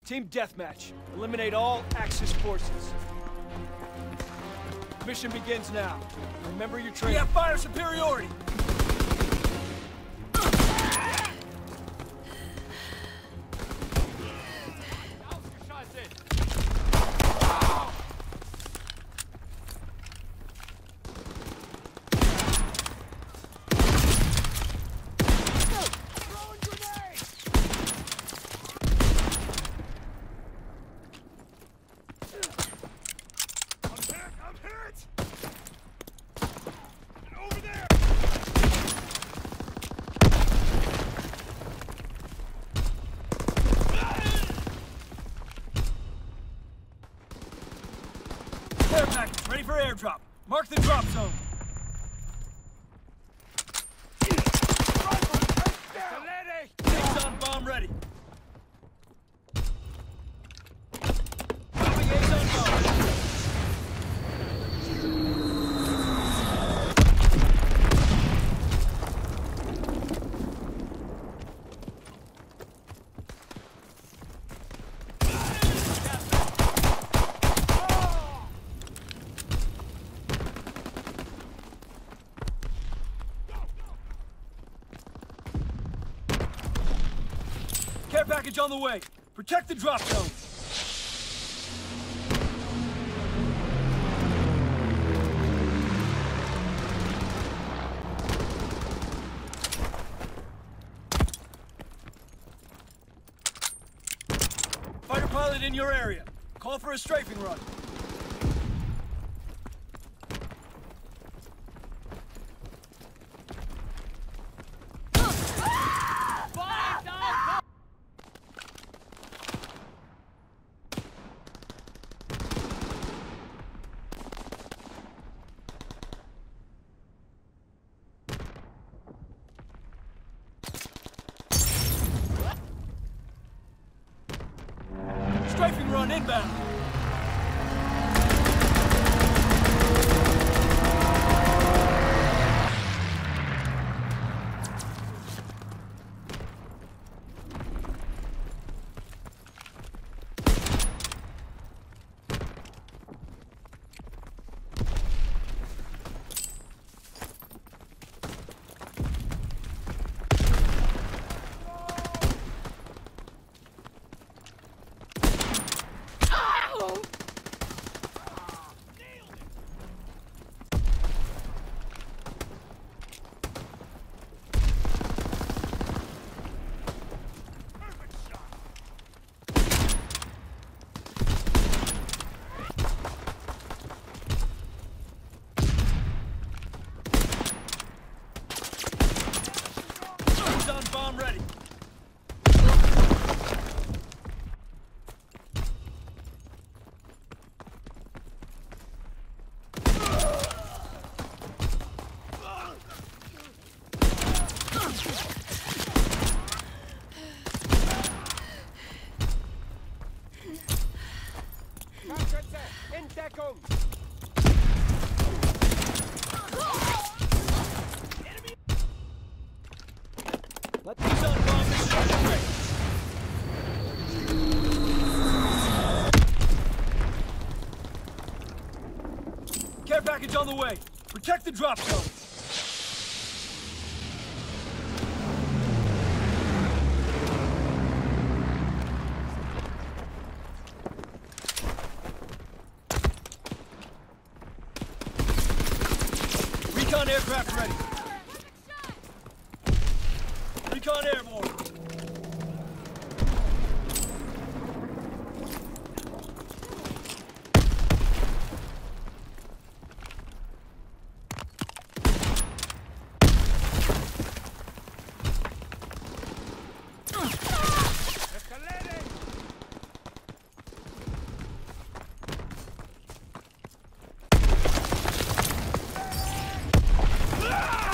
Team Deathmatch. Eliminate all Axis forces. Mission begins now. Remember your training. We have fire superiority! Care package, ready for airdrop. Mark the drop zone. Liaison bomb ready. Liaison bomb. Care package on the way. Protect the drop zone. Fighter pilot in your area. Call for a strafing run. Strafing run inbound. Bomb ready. In Deckung! Let these on-bomb mission underway. Care package on the way. Protect the drop zone. Recon aircraft ready. Recon airborne. Ah!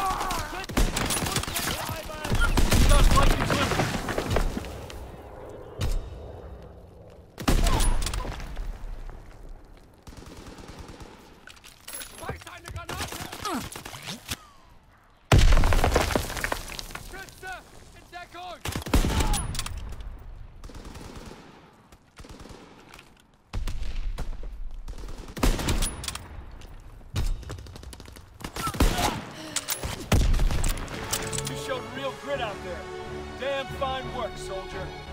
grit out there. Damn fine work, soldier.